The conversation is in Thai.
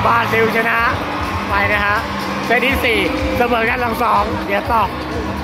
บราซิลชนะไปนะฮะเซตที่4เสมอกัน2-2เดี๋ยวต่อ